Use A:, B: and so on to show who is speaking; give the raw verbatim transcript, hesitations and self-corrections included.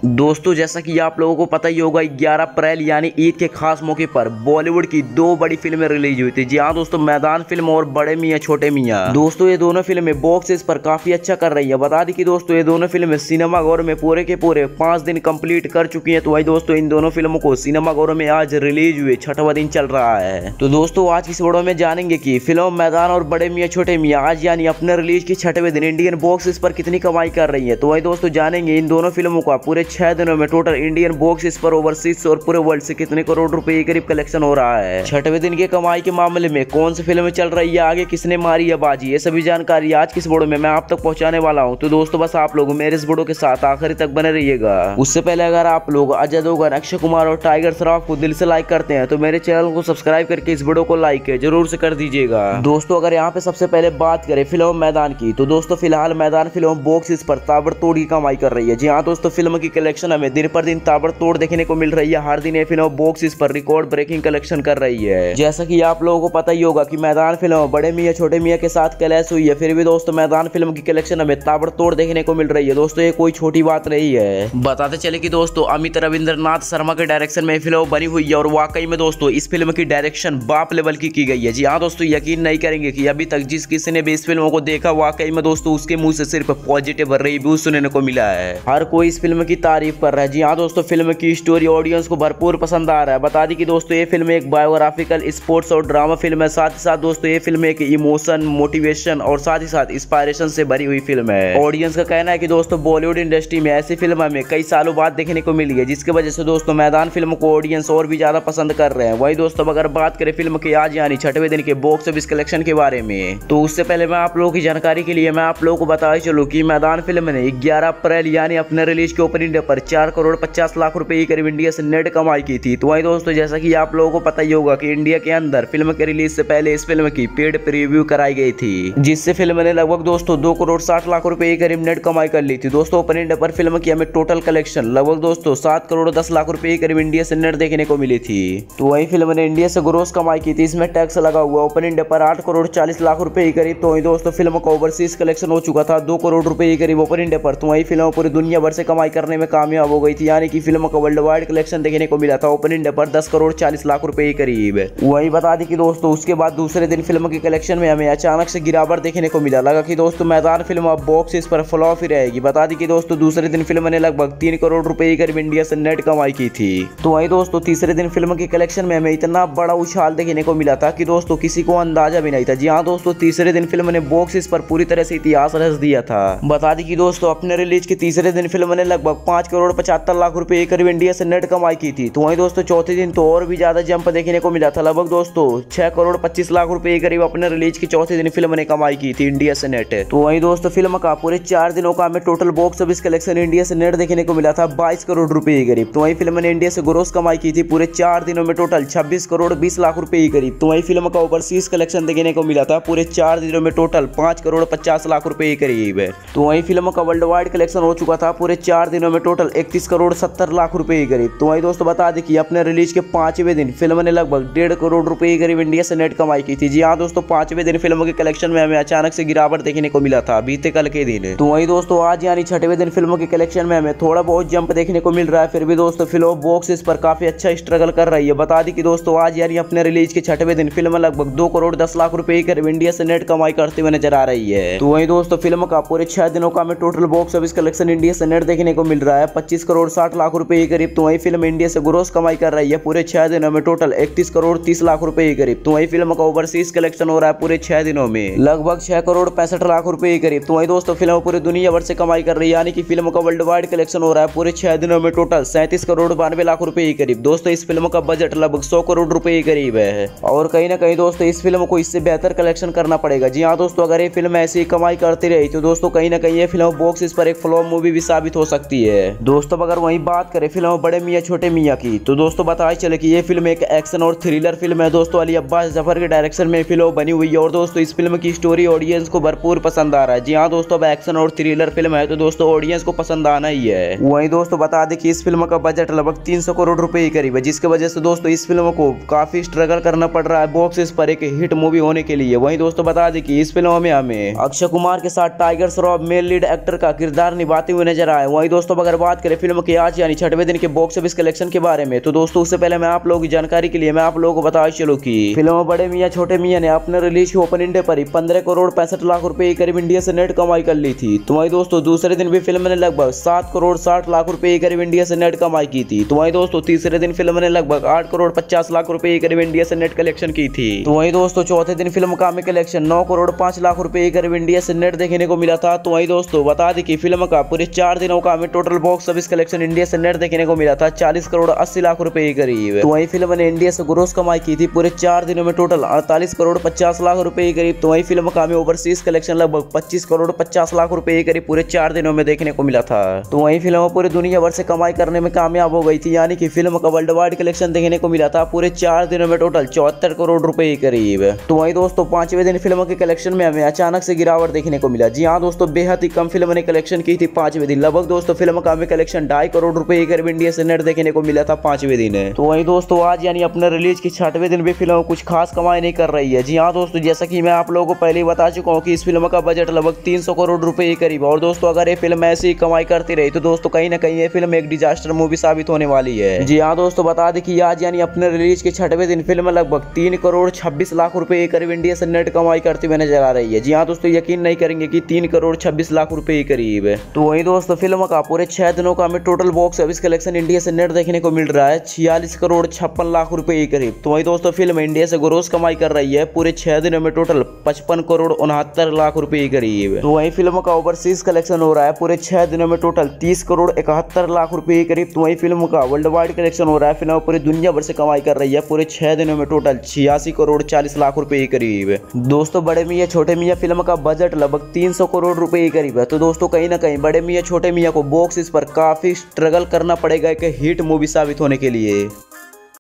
A: दोस्तों जैसा कि आप लोगों को पता ही होगा, ग्यारह अप्रैल यानी ईद के खास मौके पर बॉलीवुड की दो बड़ी फिल्में रिलीज हुई थी। जी हाँ दोस्तों, मैदान फिल्म और बड़े मियाँ छोटे मियाँ। दोस्तों ये दोनों फिल्में बॉक्स ऑफिस पर काफी अच्छा कर रही है। बता दी कि दोस्तों ये दोनों फिल्में सिनेमाघरों में पूरे के पूरे पांच दिन कंप्लीट कर चुकी है। तो वही दोस्तों इन दोनों फिल्मों को सिनेमाघरों में आज रिलीज हुए छठवां दिन चल रहा है। तो दोस्तों आज इस वीडियो में जानेंगे कि फिल्म मैदान और बड़े मियाँ छोटे मियाँ आज यानी अपने रिलीज के छठवें दिन इंडियन बॉक्स ऑफिस पर कितनी कमाई कर रही है। तो वही दोस्तों जानेंगे इन दोनों फिल्मों का पूरे छह दिनों में टोटल इंडियन बॉक्स ऑफिस पर ओवरसीज और पूरे वर्ल्ड से कितने करोड़ रुपए के करीब कलेक्शन हो रहा है। छठवें दिन की कमाई के मामले में कौन सी फिल्म चल रही है, आगे किसने मारी है बाजी, ये सभी जानकारी आज की इस वीडियो में मैं आप तक पहुंचाने वाला हूं। तो दोस्तों बस आप लोग मेरे इस वीडियो के साथ आखिरी तक बने रहिएगा। उससे पहले अगर आप लोग अजय देवगन, अक्षय कुमार और टाइगर श्रॉफ को दिल से लाइक करते हैं तो मेरे चैनल को सब्सक्राइब करके इस वीडियो को लाइक जरूर से कर दीजिएगा। दोस्तों अगर यहाँ पे सबसे पहले बात करें फिल्म मैदान की, तो दोस्तों फिलहाल मैदान फिल्म बॉक्स ऑफिस पर ताबड़तोड़ की कमाई कर रही है। जी हाँ दोस्तों, फिल्म की कलेक्शन हमें दिन पर दिन ताबड़तोड़ देखने को मिल रही है। हर दिन ये फिल्म बॉक्स ऑफिस पर रिकॉर्ड ब्रेकिंग कलेक्शन कर रही है। जैसा कि आप लोगों को पता ही होगा कि मैदान फिल्म बड़े मियाँ छोटे मियाँ के साथ क्लैश हुई है, फिर भी दोस्तों मैदान फिल्म की कलेक्शन हमें ताबड़तोड़ देखने को मिल रही है। दोस्तों ये कोई छोटी बात नहीं है। बताते चले कि दोस्तों अमित रविंद्रनाथ शर्मा के डायरेक्शन में फिल्म बनी हुई है और वाकई में दोस्तों इस फिल्म की डायरेक्शन बाप लेवल की की गई है। जी हाँ दोस्तों, यकीन नहीं करेंगे कि अभी तक जिस किसी ने भी इस फिल्म को देखा वाकई में दोस्तों उसके मुंह से सिर्फ पॉजिटिव रिव्यू सुनने को मिला है। हर कोई इस फिल्म की तारीफ कर रहा है। जी हाँ दोस्तों, फिल्म की स्टोरी ऑडियंस को भरपूर पसंद आ रहा है। बता दी कि दोस्तों ये फिल्म एक बायोग्राफिकल स्पोर्ट्स और ड्रामा फिल्म है। साथ ही साथ दोस्तों ये फिल्म एक इमोशन, मोटिवेशन और साथ ही साथ इंस्पायरेशन से भरी हुई फिल्म है। ऑडियंस का कहना है कि दोस्तों बॉलीवुड इंडस्ट्री में ऐसी फिल्म हमें कई सालों बाद देखने को मिली है, जिसकी वजह से दोस्तों मैदान फिल्म को ऑडियंस और भी ज्यादा पसंद कर रहे हैं। वही दोस्तों अगर बात करें फिल्म के आज यानी छठवें दिन के बॉक्स ऑफिस कलेक्शन के बारे में, तो उससे पहले मैं आप लोगों की जानकारी के लिए मैं आप लोगों को बता चलूं कि मैदान फिल्म ने ग्यारह अप्रैल यानी अपने रिलीज के ओपनिंग डे पर चार करोड़ पचास लाख रुपए के करीब इंडिया से नेट कमाई की थी। तो वही दोस्तों जैसा कि आप लोगों को पता ही होगा कि इंडिया के अंदर फिल्म के रिलीज से पहले इस फिल्म की पेड प्रीव्यू कराई गई थी, जिससे फिल्म ने लगभग दोस्तों दो करोड़ साठ लाख रुपए के करीब नेट कमाई कर ली थी। दोस्तों ओपनिंग डे पर फिल्म की हमें टोटल कलेक्शन लगभग दोस्तों सात करोड़ दस लाख रुपए के करीब इंडिया से नेट देखने को मिली थी। तो वही फिल्म ने इंडिया से ग्रोस कमाई की थी, इसमें टैक्स लगा हुआ ओपनिंग डे पर आठ करोड़ चालीस लाख रुपए के करीब। तो वही दोस्तों फिल्म का ओवरसीज कलेक्शन हो चुका था दो करोड़ रुपए के करीब ओपनिंग डे पर। तो वही फिल्म पूरी दुनिया भर से कमाई करने में कामयाब हो गई थी, यानी कि फिल्म का वर्ल्ड वाइड कलेक्शन देखने को मिला था ओपनिंग डे पर दस करोड़ चालीस लाख रुपए के करीब। वही बता दी कि दोस्तों उसके बाद दूसरे दिन फिल्म की कलेक्शन में हमें अचानक से गिरावट देखने को मिला। लगा कि दोस्तों मैदान फिल्म अब बॉक्स ऑफिस पर फ्लॉप ही रहेगी। बता दी कि दोस्तों दूसरे दिन फिल्म ने लगभग तीन करोड़ रुपए के करीब इंडिया से नेट कमाई की थी। तो वही दोस्तों तीसरे दिन फिल्म की कलेक्शन में हमें इतना बड़ा उछाल देखने को मिला था कि दोस्तों किसी को अंदाजा भी नहीं था। जी हाँ दोस्तों, तीसरे दिन फिल्म ने बॉक्स ऑफिस पर पूरी तरह से इतिहास रच दिया था। बता दी कि दोस्तों अपने रिलीज के तीसरे दिन फिल्म ने लगभग पांच करोड़ पचहत्तर लाख रुपए के करीब इंडिया से नेट कमाई की थी। तो वही दोस्तों चौथे दिन तो और भी ज्यादा जंप देखने को मिला था, लगभग दोस्तों छह करोड़ पच्चीस लाख रुपए के करीब अपने रिलीज के चौथे दिन फिल्म ने कमाई की थी इंडिया से नेट। तो वही दोस्तों फिल्म का पूरे चार दिनों का हमें total box office collection India से नेट देखने को मिला था बाईस करोड़ रुपए के करीब। तो वही फिल्म ने इंडिया से ग्रोस कमाई की थी पूरे चार दिनों में टोटल छब्बीस करोड़ बीस लाख रुपए के करीब। तो वही फिल्म का ओवरसीज कलेक्शन देखने को मिला था पूरे चार दिनों में टोटल पांच करोड़ पचास लाख रुपए के करीब। तो वही फिल्म का वर्ल्ड वाइड कलेक्शन हो चुका था पूरे चार दिनों में टोटल इकतीस करोड़ सत्तर लाख रुपए के करीब। तो वही दोस्तों बता दें कि अपने रिलीज के पांचवें दिन फिल्म ने लगभग डेढ़ करोड़ रुपए के करीब इंडिया से नेट कमाई की थी। जी हाँ दोस्तों, पांचवें दिन फिल्म के कलेक्शन में हमें अचानक से गिरावट देखने को मिला था बीते कल के दिन। तो वही दोस्तों आज यानी छठवें दिन फिल्म के कलेक्शन में हमें थोड़ा बहुत जंप देखने को मिल रहा है, फिर भी दोस्तों फिल्म बॉक्स ऑफिस पर काफी अच्छा स्ट्रगल कर रही है। बता दी कि दोस्तों आज यानी अपने रिलीज के छठवें दिन फिल्म लगभग दो करोड़ दस लाख रुपए के करीब इंडिया से नेट कमाई करते हुए नजर आ रही है। तो वही दोस्तों फिल्म का पूरे छह दिनों का हमें total box office collection India से नेट देखने को मिल रहा है पच्चीस करोड़ साठ लाख रुपए के करीब। तो वही फिल्म इंडिया से ग्रोस कमाई कर रही है पूरे छह दिनों में टोटल इकतीस करोड़ तीस लाख रुपए के करीब। तो वही फिल्म का ओवरसीज कलेक्शन हो रहा है पूरे छह दिनों में लगभग छह करोड़ पैंसठ लाख रुपए के करीब। तो वही दोस्तों फिल्म पूरी दुनिया भर से कमाई कर रही है, यानी कि फिल्म का वर्ल्ड वाइड कलेक्शन हो रहा है पूरे छह दिनों में टोटल सैंतीस करोड़ बानवे लाख रुपए के करीब। दोस्तों इस फिल्म का बजट लगभग सौ करोड़ रुपए के करीब है और कहीं ना कहीं दोस्तों इस फिल्म को इससे बेहतर कलेक्शन करना पड़ेगा। जी हाँ दोस्तों, अगर ये फिल्म ऐसी कमाई करती रही तो दोस्तों कहीं ना कहीं ये फिल्म बॉक्स ऑफिस पर एक फ्लॉप मूवी भी साबित हो सकती है। दोस्तों अगर वही बात करें फिल्म बड़े मियाँ छोटे मियाँ की, तो दोस्तों बताया चले कि ये फिल्म एक एक्शन और थ्रिलर फिल्म है। दोस्तों अली अब्बास जफर के डायरेक्शन में फिल्म बनी हुई है और दोस्तों इस फिल्म की स्टोरी ऑडियंस को भरपूर पसंद आ रहा है। जी हाँ दोस्तों, अब एक्शन और थ्रिलर फिल्म है तो दोस्तों ऑडियंस को पसंद आना ही है। वही दोस्तों बता दें कि इस फिल्म का बजट लगभग तीन सौ करोड़ रुपए के करीब है, जिसकी वजह से दोस्तों इस फिल्म को काफी स्ट्रगल करना पड़ रहा है बॉक्स ऑफिस पर एक हिट मूवी होने के लिए। वही दोस्तों बता दें कि इस फिल्म में हमें अक्षय कुमार के साथ Tiger Shroff male lead actor का किरदार निभाते हुए नजर आए। वही दोस्तों अगर अगर बात करें फिल्म के आज यानी छठवें दिन के बॉक्स ऑफिस कलेक्शन के बारे में, तो दोस्तों उससे पहले मैं आप लोगों की जानकारी के लिए मैं आप लोगों को बता चलूं कि फिल्म बड़े मियां छोटे मियां ने अपने रिलीज के ओपनिंग डे पर ही पंद्रह करोड़ पैंसठ लाख रुपए के करीब इंडिया से नेट कमाई कर ली थी। तो वहीं दोस्तों दूसरे दिन भी फिल्म ने लगभग सात करोड़ साठ लाख रुपए के करीब इंडिया से नेट कमाई की थी। तो वहीं दोस्तों तीसरे दिन फिल्म ने लगभग आठ करोड़ पचास लाख रुपए के करीब इंडिया से नेट कलेक्शन की थी। तो वहीं दोस्तों चौथे दिन फिल्म का कलेक्शन नौ करोड़ पांच लाख रुपए के करीब इंडिया से नेट देखने को मिला था। तो वहीं दोस्तों बता दें कि फिल्म का पूरे चार दिनों का हमें total box office collection India से नेट देखने को मिला था चालीस करोड़ अस्सी लाख रुपए के करीब। तो वहीं फिल्म ने इंडिया से ग्रोस कमाई की थी पूरे चार दिनों में टोटल अड़तालीस करोड़ पचास लाख रुपए के करीब। तो वहीं फिल्म का हमें ओवरसीज कलेक्शन लगभग पच्चीस करोड़ पचास लाख रुपए के करीब पूरे चार दिनों में देखने को मिला था। तो वहीं फिल्म पूरी दुनिया भर से कमाई करने में कामयाब हो गई थी, यानी कि फिल्म का वर्ल्ड वाइड कलेक्शन देखने को मिला था पूरे चार दिनों में टोटल चौहत्तर करोड़ रुपए के करीब। तो वहीं दोस्तों पांचवें दिन फिल्म के कलेक्शन में हमें अचानक से गिरावट देखने को मिला। जी हाँ दोस्तों, बेहद ही कम फिल्म ने कलेक्शन की थी पांचवें दिन। लगभग दोस्तों फिल्म का हमें कलेक्शन ढाई करोड़ रुपए के करीब इंडिया से नेट देखने को मिला था पांचवें दिन। तो वहीं दोस्तों आज यानी अपने रिलीज के छठवें दिन भी फिल्म कुछ खास कमाई नहीं कर रही है। जी हाँ दोस्तों, जैसा कि मैं आप लोगों को पहले ही बता चुका हूँ कि इस फिल्म का बजट लगभग तीन सौ करोड़ रुपए के करीब। और दोस्तों अगर ये फिल्म ऐसी कमाई करती रही तो दोस्तों कहीं ना कहीं ये फिल्म एक डिजास्टर मूवी साबित होने वाली है। जी हाँ दोस्तों, बता दें कि आज यानी अपने रिलीज के छठवें दिन फिल्म लगभग तीन करोड़ छब्बीस लाख रुपए के करीब इंडिया से नेट कमाई करती हुई नजर आ रही है। जी हाँ दोस्तों, यकीन नहीं करेंगे कि तीन करोड़ छब्बीस लाख रुपए के करीब है। तो वहीं दोस्तों फिल्म का पूरे छह दिनों का हमें total box office collection India से नेट देखने को मिल रहा है छियालीस करोड़ छप्पन लाख रुपए के करीब। तो वहीं दोस्तों फिल्म इंडिया से ग्रोस कमाई कर रही है पूरे छह दिनों में टोटल पचपन करोड़ उनहत्तर लाख रुपए के करीब। तो वहीं फिल्म का ओवरसीज कलेक्शन हो रहा है पूरे छह दिनों में टोटल तीस करोड़ इकहत्तर लाख रुपए के करीब। तो वहीं फिल्म का वर्ल्ड वाइड कलेक्शन हो रहा है, फिल्म पूरी दुनिया भर से कमाई कर रही है पूरे छह दिनों में टोटल छियासी करोड़ चालीस लाख रुपए के करीब। दोस्तों बड़े मियां छोटे मियां फिल्म का बजट लगभग तीन सौ करोड़ रुपए के करीब है। तो दोस्तों कहीं ना कहीं बड़े मियां छोटे मियां को बॉक्स ऑफिस पर काफी स्ट्रगल करना पड़ेगा एक हिट मूवी साबित होने के लिए।